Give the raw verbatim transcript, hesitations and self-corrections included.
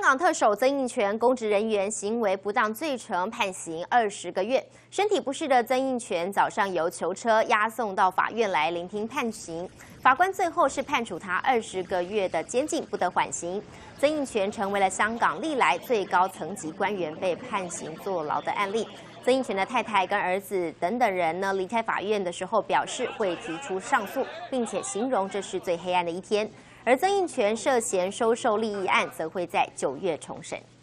港特首曾荫权公职人员行为不当罪成，判刑二十个月。身体不适的曾荫权早上由囚车押送到法院来聆听判刑，法官最后是判处他二十个月的监禁，不得缓刑。曾荫权成为了香港历来最高层级官员被判刑坐牢的案例。曾荫权的太太跟儿子等等人呢，离开法院的时候表示会提出上诉，并且形容这是最黑暗的一天。而曾荫权涉嫌收受利益案，则会在九月重审。